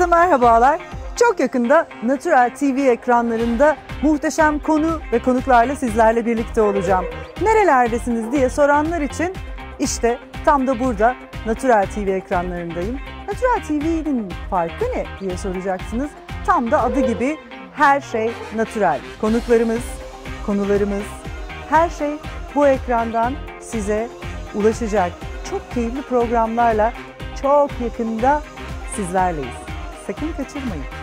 Herkese merhabalar. Çok yakında Natural TV ekranlarında muhteşem konu ve konuklarla sizlerle birlikte olacağım. Nerelerdesiniz diye soranlar için işte tam da burada Natural TV ekranlarındayım. Natural TV'nin farkı ne diye soracaksınız. Tam da adı gibi her şey natural. Konuklarımız, konularımız, her şey bu ekrandan size ulaşacak. Çok keyifli programlarla çok yakında sizlerleyiz. Sakın kaçırmayın.